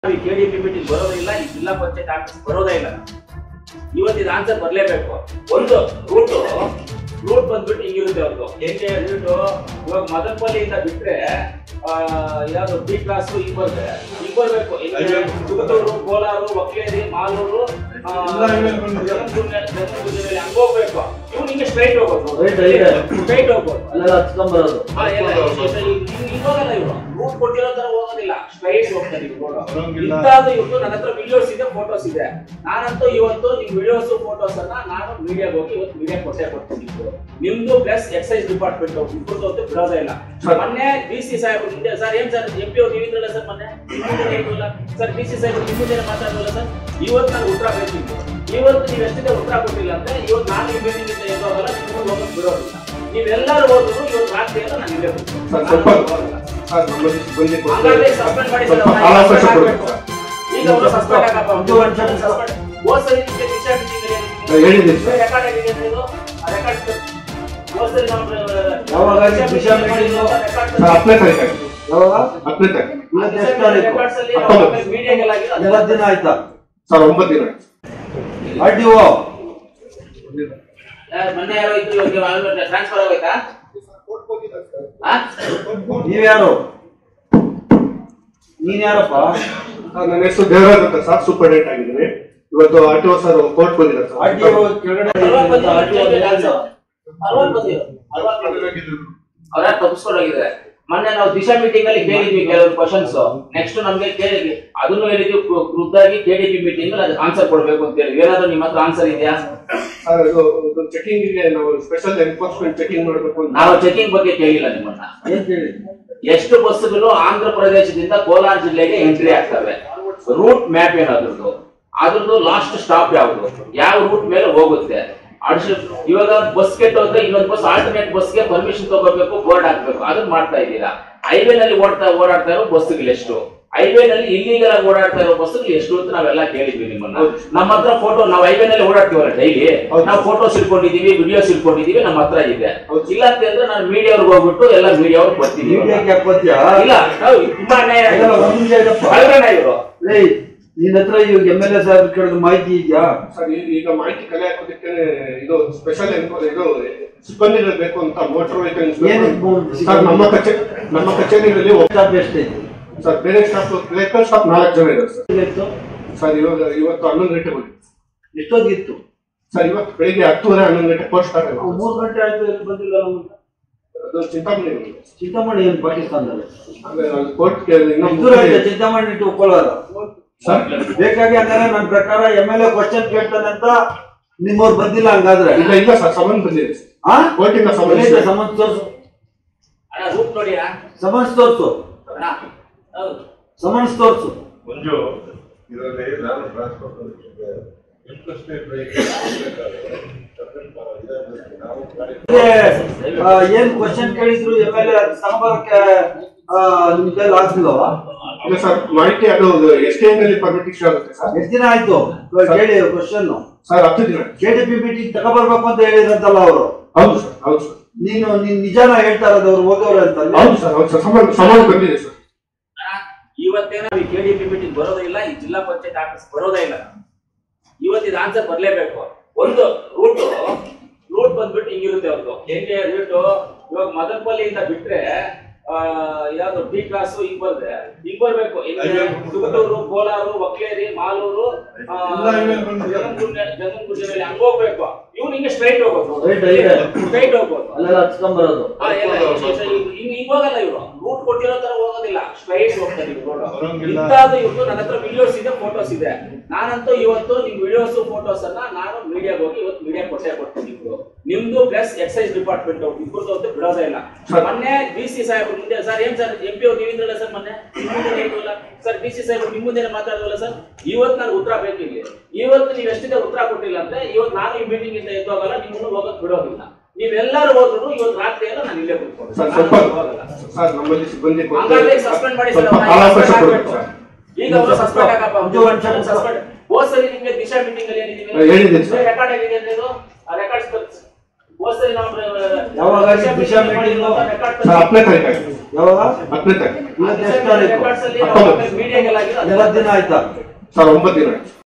KDP meeting ಬರೋದಿಲ್ಲ, ಈ ಜಿಲ್ಲಾ ಪಂಚಾಯತ್ ಆಫೀಸ್ ಬರೋದೇ ಇಲ್ಲ. ಇವತ್ತು ಇದು ಆನ್ಸರ್ ಬರ್ಲೇಬೇಕು. ಒಂದು ರೂಟ್ ಬಂದ್ಬಿಟ್ಟು ಹಿಂಗಿರುತ್ತೆ ಅವ್ರದ್ದು. ಹೆಂಗೆ ರೂಟು ಇವಾಗ ಮದನಪಲ್ಲಿಯಿಂದ ಬಿಟ್ರೆ ಯಾವ್ದು ಬಿ ಕ್ಲಾಸ್ ಹಿಂಗ್ ಬರ್ಬೇಕು. ಚಿಕ್ಕೂರು, ಕೋಲಾರ, ಒಕ್ಕೇರಿ, ಮಾಲೂರು, ಹಂಗ ಹೋಗ್ಬೇಕು. ಇವ್ನು ಹಿಂಗೆ ಸ್ಟ್ರೈಟ್ ಹೋಗ್ಬೋದು. ಹೋಗಲ್ಲ ಇವ್ರು, ರೂಟ್ ಕೊಟ್ಟಿರೋ ತರ ಹೋಗೋದಿಲ್ಲ, ಸ್ಟ್ರೈಟ್ ಹೋಗ್ತಾರೆ ಇವ್ರು. ಇವ್ರು ನನ್ನ ಹತ್ರ ವಿಡಿಯೋಸ್ ಇದೆ, ಫೋಟೋಸ್ ಇದೆ. ನಾನಂತೂ ಇವತ್ತು ನಿಮ್ ವಿಡಿಯೋಸ್ ಫೋಟೋಸ್ ಅನ್ನ ನಾನು ಮೀಡಿಯಾಗ ಹೋಗಿ ಇವತ್ತು ಮೀಡಿಯಾ ಕೊಡ್ತೀನಿ. ನಿಮ್ದು ಪ್ಲಸ್ ಎಕ್ಸೈಸ್ ಡಿಪಾರ್ಟ್ಮೆಂಟ್ ಇಬ್ಬರದ್ದು ಬಿಡೋದೇ ಇಲ್ಲ. ಮೊನ್ನೆ ಡಿ.ಸಿ ಸಾಹೇಬ್ರು ಮುಂದೆ ಸರ್ ಏನ್ ಸರ್ MP ಅವ್ರು ನೀವಿದ್ರಲ್ಲ ಸರ್, ಮೊನ್ನೆ ಸರ್ ಡಿ.ಸಿ ಸಾಹೇಬ್ರು ನಿಮ್ಮ ಮುಂದೆ ಮಾತಾಡೋಲ್ಲ ಸರ್. ಇವತ್ತು ನಾನು ಉತ್ತರ ಬೇಕಿತ್ತು. ಇವತ್ತು ನೀವು ಎಷ್ಟಿದೆ ಉತ್ತರ ಕೊಟ್ಟಿಲ್ಲ ಅಂದ್ರೆ ಇವತ್ತು ನಾನು ಈ ಮೀಟಿಂಗ್ ಇಂದ ಎದ್ದೋಗಲ್ಲ, ನಿಮ್ಗೆ ಹೋಗೋದು ಬಿಡೋದಿಲ್ಲ. ನೀವೆಲ್ಲರೂ ಹೋದ್ರು ಇವತ್ತು ರಾತ್ರಿ ಎಲ್ಲ ನಾನು ಇಲ್ಲೇ ಸಸ್ಪೆಂಡ್ ಮಾಡಿ ಸರ್. ಈಗ ಅವರು ಸಸ್ಪೆಂಡ್ ಆಗಪ್ಪ. ಹೋದ್ಸರಿ ನಿಮಗೆ ದಿಶಾ ಮೀಟಿಂಗ್ ರೆಕಾರ್ಡ್ ಆಗಿದೆ ಇದು. ರೆಕಾರ್ಡ್ ಹೋದ್ಸರಿ ದಿನ ಆಯ್ತಾ ಸರ್? 9 ದಿನ ಆರ್ಟಿಒ ಮೊನ್ನೆ ಯಾರೋ ಇದ್ರು, ಟ್ರಾನ್ಸ್ಫರ್ ಆಗೋಯ್ತಾ? ನೀವ್ಯಾರು? ನೀನ್ ಯಾರಪ್ಪ? ನನ್ನ ಹೆಸರು ದೇವರಾಜ್ ಅಂತ ಸರ್, ಸೂಪರ್ಡೆಂಟ್ ಆಗಿದ್ದೀನಿ. ಇವತ್ತು ಆರ್ಟಿಒ ಸರ್ ಕೋರ್ಟ್ ಬಂದಿದ್ದಾರೆ ಸರ್. ಆರ್ಟಿಒ ಕೆಳಗಡೆ ಅವರ ತಪ್ಪಿಸ್ಕೊಂಡೋಗಿದ್ದಾರೆ. ಮೊನ್ನೆ ನಾವು ದಿಶಾ ಮೀಟಿಂಗ್ ಅಲ್ಲಿ ಕೇಳಿದ್ವಿ ಕೆಲವರು ಕ್ವಶನ್ಸ್. ನೆಕ್ಸ್ಟ್ ನಮ್ಗೆ ಕೇಳಿದ್ವಿ, ಅದನ್ನು ಹೇಳಿದ್ವಿ ಖುದ್ದಾಗಿ KDP ಮೀಟಿಂಗ್ ಅಲ್ಲಿ ಅದಕ್ಕೆ ಆನ್ಸರ್ ಕೊಡ್ಬೇಕು ಅಂತ ಹೇಳಿ. ಏನಾದ್ರು ನಿಮ್ಮ ಹತ್ರ ಆನ್ಸರ್ ಇದೆಯಾ? ಚೆಕಿಂಗ್ ಗೆ ನಾವು ಸ್ಪೆಷಲ್ ಎನ್ಫೋರ್ಸ್ಮೆಂಟ್ ಚೆಕಿಂಗ್ ಮಾಡಬೇಕು. ನಾವು ಚೆಕಿಂಗ್ ಬಗ್ಗೆ ಕೇಳಿಲ್ಲ ನಿಮ್ಮನ್ನ. ಎಷ್ಟು ಬಸ್ಗಳು ಆಂಧ್ರ ಪ್ರದೇಶದಿಂದ ಕೋಲಾರ ಜಿಲ್ಲೆಗೆ ಎಂಟ್ರಿ ಆಗ್ತವೆ, ರೂಟ್ ಮ್ಯಾಪ್ ಏನಾದ್ರದ್ದು, ಅದ್ರದ್ದು ಲಾಸ್ಟ್ ಸ್ಟಾಪ್ ಯಾವುದು, ಯಾವ ರೂಟ್ ಮೇಲೆ ಹೋಗುತ್ತೆ. ಇವಾಗ ಬಸ್ ಕೆಟ್ಟೋದ್ರೆ ಇನ್ನೊಂದು ಬಸ್ ಆಲ್ಟರ್ನೇಟ್ ಬಸ್ಗೆ ಪರ್ಮಿಷನ್ ತಗೋಬೇಕು, ಬೋರ್ಡ್ ಹಾಕ್ಬೇಕು. ಅದನ್ನ ಮಾಡ್ತಾ ಇದ್ದೀರಾ. ಹೈವೇ ನಲ್ಲಿ ಓಡಾಡ್ತಾ ಇರೋ ಬಸ್ಗಳು ಎಷ್ಟು, ಹೈವೇ ನಲ್ಲಿ ಇಲ್ಲಿಗಲ್ ಆಗಿ ಓಡಾಡ್ತಾ ಇರೋ ಬಸ್ಗಳು ಎಷ್ಟು ಅಂತ ನಾವೆಲ್ಲ ಕೇಳಿದ್ವಿ ನಿಮ್ಮನ್ನ. ನಮ್ಮ ಹತ್ರ ಫೋಟೋ, ನಾವು ಹೈವೇ ನಲ್ಲಿ ಓಡಾಡ್ತೀವಲ್ಲ ಡೈಲಿ, ನಾವು ಫೋಟೋಸ್ ಇಟ್ಕೊಂಡಿದೀವಿ, ವಿಡಿಯೋಸ್ ಇಟ್ಕೊಂಡಿದೀವಿ, ನಮ್ಮ ಹತ್ರ ಇದೆ. ಇಲ್ಲ ಅಂತಂದ್ರೆ ನಾನು ಮೀಡಿಯಾ ಅವ್ರಿಗೆ ಹೋಗ್ಬಿಟ್ಟು ಎಲ್ಲ ಮೀಡಿಯಾ ಅವ್ರಿಗೆ ಬರ್ತೀನಿ. ಇಲ್ಲ ತುಂಬಾ ಅನ್ಯಾಯ ಇವರು. ನಿನ್ನ ಹತ್ರ ಇವಾಗ MLA ಸಾಹೇಬ್ ಕೇಳಿದ ಮಾಹಿತಿ ಇದೆಯಾ ಸರ್? ಈಗ ಮಾಹಿತಿ ಕಲೆ ಹಾಕೋದಕ್ಕೆ ಇದು ಸ್ಪೆಷಲ್ ಇದು ಸಿಬ್ಬಂದಿಗಳು ಬೇಕು ಅಂತ ಮೋಟರ್ ವೆಹಿಕಲ್ ಸರ್ ನಮ್ಮ ಕಚೇರಿಯಲ್ಲಿ ಎಷ್ಟೈತೆ ಸರ್? ಬೇರೆ ಸ್ಟಾಫ್ ವೆಹಿಕಲ್ ಸ್ಟಾಫ್ 4 ಜನ ಇದ್ದಾರೆ ಸರ್. ಇವತ್ತು 11 ಗಂಟೆ ಬಂದಿದೆ. ಎಷ್ಟೊತ್ತಿತ್ತು ಸರ್? ಇವತ್ತು ಬೆಳಿಗ್ಗೆ 10:30 11 ಗಂಟೆ ಪೋಸ್ಟ್ ಆಗಿದೆ. 3 ಗಂಟೆ ಆಯ್ತು, ಬಂದಿಲ್ಲ ನಮ್ಗೆ. ಅದು ಚಿಂತಾಮಣಿ ಏನು ಪಾಕಿಸ್ತಾನದಲ್ಲಿ? ಕೋರ್ಟ್ ಚಿಂತಾಮಣಿ ಟು ಕೋಲಾರ ಬೇಕಾಗಿ. ಹಂಗಾರೆ ನನ್ನ ಪ್ರಕಾರ MLA ಕ್ವಶನ್ ಕೇಳ್ತಾನೆ ಅಂತ ನಿಮ್ಮವ್ರು ಬಂದಿಲ್ಲ ಹಂಗಾದ್ರೆ? ಇಲ್ಲ ಸರ್, ಸಮನ್ ಬಂದಿದೆ. ಕೋರ್ಟಿಂದ ಸಮನ್ಸ್ ತೋರ್ಸು, ಸಮನ್ಸ್ ತೋರ್ಸು, ಸಮನ್ಸ್ ತೋರ್ಸು. ಏನ್ ಕ್ವಶನ್ ಕೇಳಿದ್ರು MLA ಸಂಬಳಕ್ಕೆ ನಿಮ್ ಕೈಲಿ ಆಗ್ತಿಲ್ಲವಾ? ಇಲ್ಲ ಸರ್, ಮಾಹಿತಿ ಅದು SKM ನಲ್ಲಿ ಪರ್ಮಿಟ್ ಇಶ್ಯೂ ಆಗುತ್ತೆ ಸರ್. ಎಷ್ಟು ದಿನ ಆಯ್ತು ಕೇಳಿ ಕ್ವಶನ್? ಸರ್ 10 ದಿನ. KDP ಮೀಟಿಂಗ್ ತಗೋಬರ್ಬೇಕು ಅಂತ ಹೇಳಿದ್ರಂತಲ್ಲ ಅವರು? ಹೌದು ಸರ್, ಹೌದು ಸರ್. ನೀನ್ ನಿಜಾನ ಹೇಳ್ತಾ ಇರೋದು ಅವ್ರು ಹೋಗೋರು ಅಂತ? ಹೌದು ಸರ್, ಹೌದು ಸರ್. ಸಮನ್ ಬಂದಿದೆ ಸರ್. ಇವತ್ತೇನ KDP ಮೀಟಿಂಗ್ ಬರೋದೇ ಇಲ್ಲ, ಈ ಜಿಲ್ಲಾ ಪಂಚಾಯತ್ ಆಫೀಸ್ ಬರೋದೇ ಇಲ್ಲ. ಇವತ್ತು ಇದು ಆನ್ಸರ್ ಬರ್ಲೇಬೇಕು. ಒಂದು ರೂಟ್ ಬಂದ್ಬಿಟ್ಟು ಹಿಂಗಿರುತ್ತೆ ಅವ್ರದ್ದು. ಹೆಂಗೆ ರೂಟು ಇವಾಗ ಮದನಪಲ್ಲಿಯಿಂದ ಬಿಟ್ರೆ ಯಾವ್ದು ಬಿ ಕ್ಲಾಸ್ ಹಿಂಗ್ ಬರ್ಬೇಕು. ಚಿಕ್ಕೂರು, ಕೋಲಾರ, ಒಕ್ಕೇರಿ, ಮಾಲೂರು, ಜಗನ್ಗುಂಡಿನಲ್ಲಿ ಹಂಗ ಹೋಗ್ಬೇಕು. ಇವ್ನು ಹಿಂಗೆ ಸ್ಟ್ರೈಟ್ ಹೋಗೋದು. ಹಿಂಗ್ ಹೋಗಲ್ಲ ಇವ್ರು, ರೂಟ್ ಕೊಟ್ಟಿರೋ ತರ ಹೋಗೋದಿಲ್ಲ, ಸ್ಟ್ರೈಟ್ ಹೋಗ್ತಾರೆ ಇವ್ರು. ನನ್ನ ಹತ್ರ ವಿಡಿಯೋಸ್ ಇದೆ, ಫೋಟೋಸ್ ಇದೆ. ನಾನಂತೂ ಇವತ್ತು ನಿಮ್ ವಿಡಿಯೋಸ್ ಫೋಟೋಸ್ ಅನ್ನ ನಾನು ಮೀಡಿಯಾಗ ಹೋಗಿ ಇವತ್ತು ಮೀಡಿಯಾ ಕೊಡ್ತೀನಿ. ನಿಮ್ದು ಪ್ಲಸ್ ಎಕ್ಸೈಸ್ ಡಿಪಾರ್ಟ್ಮೆಂಟ್ ಇಬ್ಬರದ್ದು ಬಿಡೋದೇ ಇಲ್ಲ. ಮೊನ್ನೆ DC ಸಾಹೇಬ್ರು ಮುಂದೆ ಸರ್ ಏನ್ ಸರ್ MP ಅವ್ರು ನೀವಿದ್ರಲ್ಲ ಸರ್, ಮೊನ್ನೆ ಸರ್ DC ಸಾಹೇಬ್ರು ನಿಮ್ಮ ಮುಂದೆ ಮಾತಾಡೋಲ್ಲ ಸರ್. ಇವತ್ತು ನಾನು ಉತ್ತರ ಬೇಕಿಲ್ಲ. ಇವತ್ತು ನೀವು ಎಷ್ಟಿದೆ ಉತ್ತರ ಕೊಟ್ಟಿಲ್ಲ ಅಂದ್ರೆ ಇವತ್ತು ನಾನು ಈ ಮೀಟಿಂಗ್ ಇಂದ ಎದ್ದೋಗಲ್ಲ, ನಿಮ್ಮನ್ನು ಹೋಗೋದು ಬಿಡೋದಿಲ್ಲ. ನೀವೆಲ್ಲರೂ ಹೋದ್ರು ಇವತ್ತು ರಾತ್ರಿ ಎಲ್ಲ ನಾನು ಇಲ್ಲೇ ಕೂತ್ಕೊಂಡು ಸಸ್ಪೆಂಡ್ ಮಾಡಿ ಸರ್. ಈಗ ಅವರು ಸಸ್ಪೆಂಡ್ ಆಗಪ್ಪ. ಹೋದ್ಸರಿ ನಿಮ್ಗೆ ದಿಶಾ ಮೀಟಿಂಗ್ ಅಲ್ಲಿ ಏನಿದೆ ರೆಕಾರ್ಡ್ ಆಗಿದೆ ಅಂದ್ರೆ ಇದು ರೆಕಾರ್ಡ್ಸ್ ಹೋದ್ಸರಿ ನಾವು ಯಾವಾಗ ದಿಶಾ ಮೀಟಿಂಗ್ ಸರ್ 10ನೇ ತಾರೀಕು ಯಾವಾಗ 10ನೇ ತಾರೀಕು ಇವತ್ತು ಎಷ್ಟು ತಾರೀಕು? ಮೀಡಿಯಾಗೆಲ್ಲ 9 ದಿನ ಆಯ್ತಾ ಸರ್ 9 ದಿನ